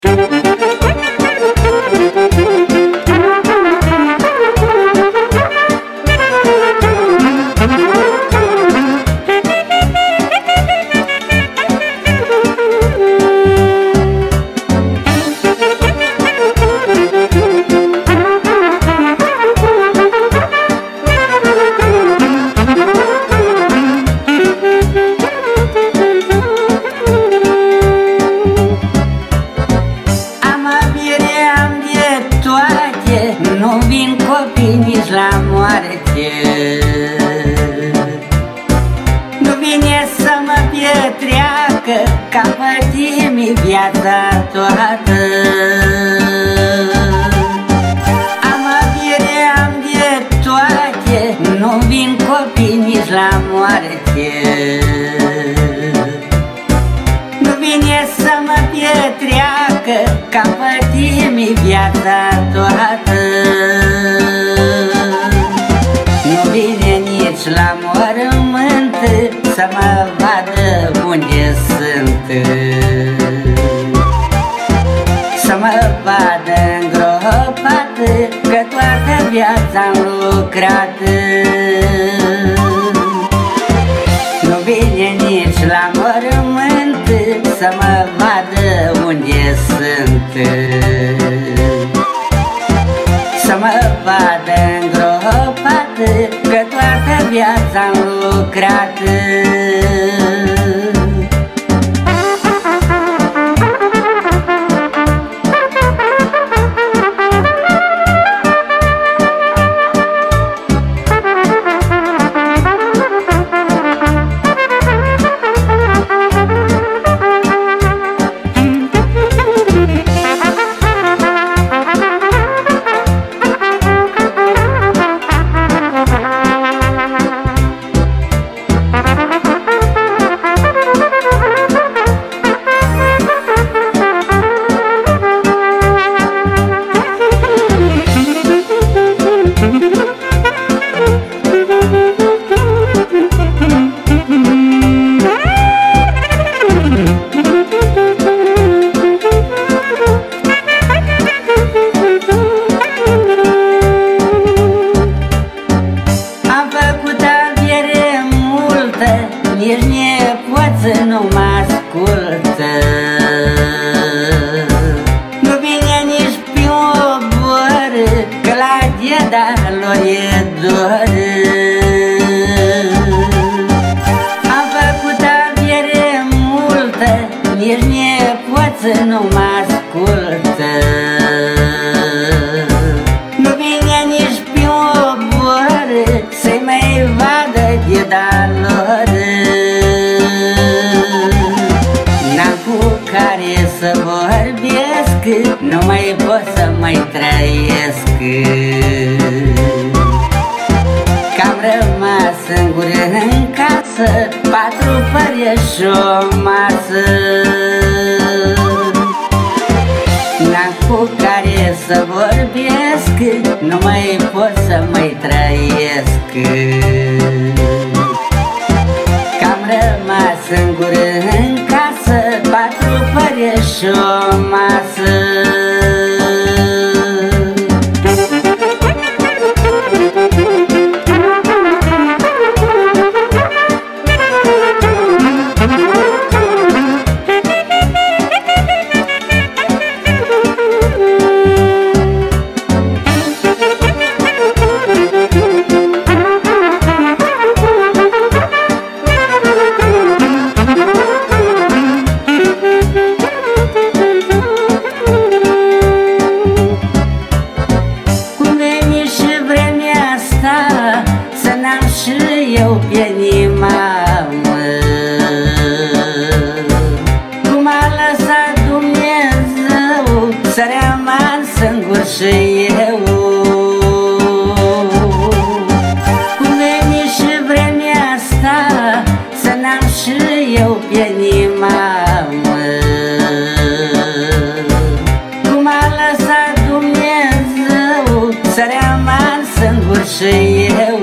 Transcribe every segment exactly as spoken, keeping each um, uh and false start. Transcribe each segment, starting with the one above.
și eu.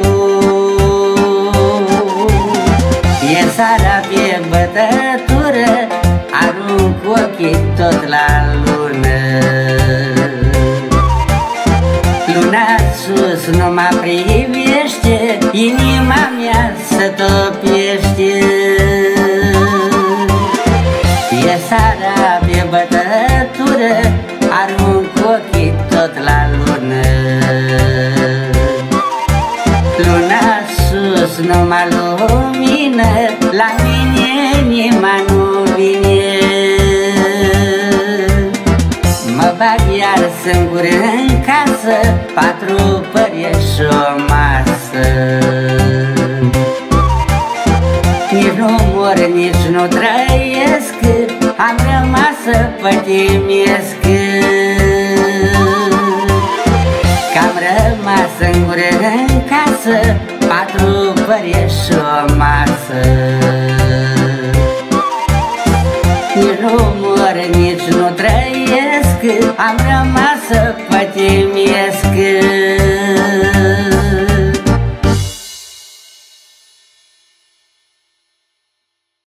E seara pe bătătură, arunc ochii tot la lună. sus nu mă privește, inima mea se topește. E seara pe bătătură, arunc ochii tot la lună. Luna sus numai lumină, la mine inima nu vine. Mă bag iar singur în casă, patru pări și o masă. Nici nu mor, nici nu trăiesc, am rămas să pătimesc. Că-am rămas singur în casă, patru pări și o masă. Nici nu mor, nici nu trăiesc, am rămas să pătimesc.